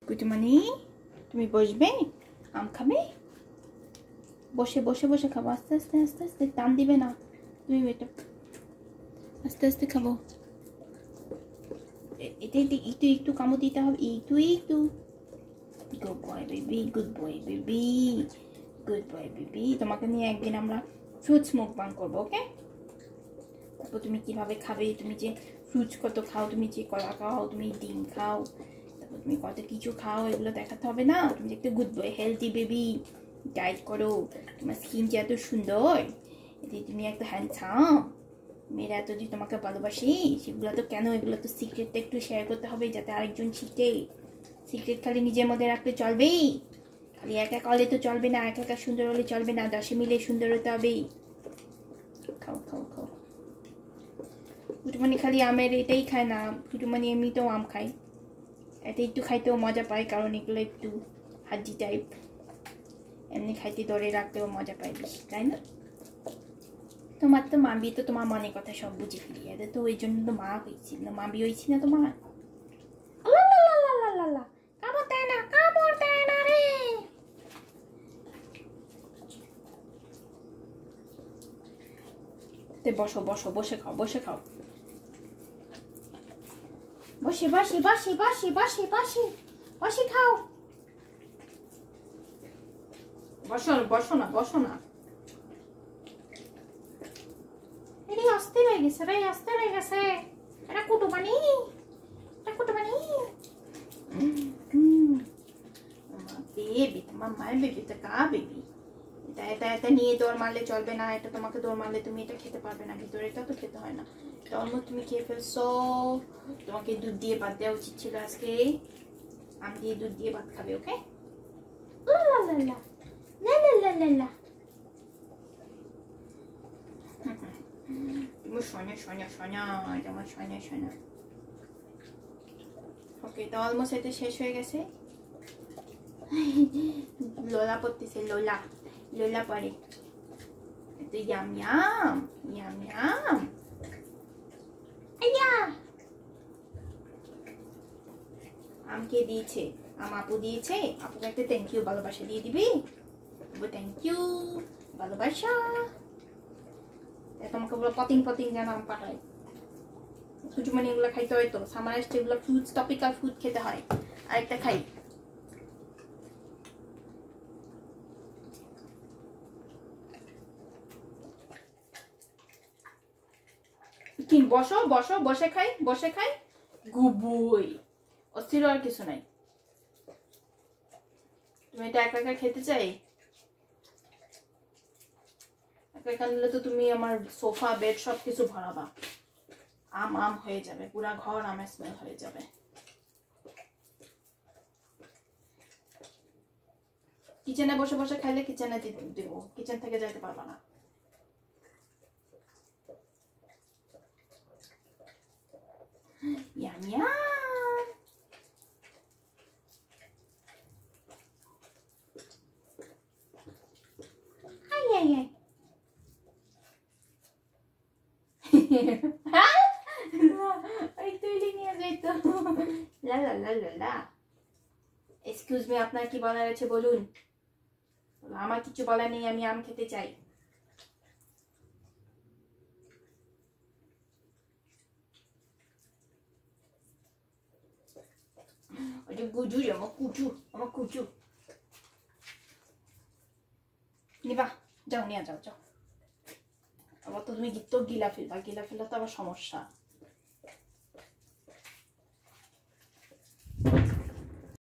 কুটুমানি তুমি বসবে আম খাবে বসে বসে বসে খাবো আস্তে আস্তে আস্তে আস্তে টান দিবে না তুমি এটা আস্তে আস্তে খাবো এটা একটু একটু কামড় দিতে হবে একটু একটু good boy baby good boy baby good boy baby তোমাকে নিয়ে একদিন আমরা ফ্রুটস মুকবাং করবো ওকে তারপর তুমি কিভাবে খাবে তুমি যে ফ্রুটস কত খাও তুমি যে কলা খাও তুমি ডিম খাও তারপর তুমি কত কিছু খাও এগুলো দেখাতে হবে না তুমি একটা good boy healthy baby diet করো তোমার স্কিন যে এত সুন্দর এতে তুমি একটা হ্যান্ডসাম মেয়েরা এত যে তোমাকে ভালোবাসি সেগুলো তো কেন এগুলো তো সিক্রেটটা একটু শেয়ার করতে হবে যাতে আরেকজন শিখে সিক্রেট খালি নিজের মধ্যে রাখতে চলবে খালি একা করলে তো চলবে না একা একা সুন্দর হলে চলবে না 10 মিলে সুন্দর হতে হবে খাও খাও খাও কুটুমানি খালি আমের এটাই খায় না কুটুমানি এমনিতেও আম খায় এটা একটু খাইতেও মজা পায় কারণ এগুলো একটু হাড্ডি টাইপ এমনি খাইতে ধরে রাখতেও মজা পায় বেশি তাই না তোমার তো মামি তো তোমার মনের কথা সব বুঝে ফেলি এদের তো ওই জন্য তো মা হয়েছিল না মামি হয়েছি না তোমার কামড় দেয় না রে বসো বসো বসে খাও বসে খাও বসে বসে বসে বসে বসে বসে বসে খাও বসো বসো না বসো না আসতে রয়ে গেছে রে আসতে রয়ে গেছে এটা কুটুমানি বেবি তোমার মায়ের বেবি তো কা বেবি এটা নিয়ে দৌড় মারলে চলবে না এটা তোমাকে দৌড় মারলে তুমি এটা খেতে পারবে না ভিতরে এটা তো খেতে হয় না এটা অলমোস্ট তুমি খেয়ে ফেলছো তোমাকে দুধ দিয়ে ভাত দেওয়া উচিত ছিল আজকে আম দিয়ে দুধ দিয়ে ভাত খাবে ওকে তুমি সোনা সোনা সোনা এটা আমার সোনা সোনা ওকে তো অলমোস্ট এটা শেষ হয়ে গেছে লোলা পড়তেছে লোলা লোলা পরে তো ইয়াম ইয়াম ইয়াম ইয়াম আইয়া আমকে দিয়েছে আম আপু দিয়েছে আপুকে একটা থ্যাংক ইউ ভালোবাসা দিয়ে দিবি থ্যাংক ইউ ভালোবাসা তোমাকে বলো পতিং পতিং যেন আম পাঠায় কুটুমানি এগুলো খাইতে হয় তো সামার আসছে এগুলো ফ্রুটস টপিক্যাল ফুড খেতে হয় আরেকটা খাই কি বসো বসো বসে খাই গুবুই অস্থির আর কিছু নাই তুমি এটা একা একা খেতে চাই একা একা নিলে তো তুমি আমার সোফা বেড সবকিছু ভরাবা আম আম হয়ে যাবে পুরা ঘর আমের স্মেল হয়ে যাবে কিচেনে বসে বসে খাইলে কিচেনে দিব কিচেন থেকে যাইতে পারবা না yum yum I I I excuse me আপনার কি বলার আছে বলুন আমার কিছু বলার নেই আমি আম খেতে চাই গুজু আমার কুচু নিবা যাও নিয়ে যাও যাও আবার তো তুমি তো গিলা ফেলবা তো আবার সমস্যা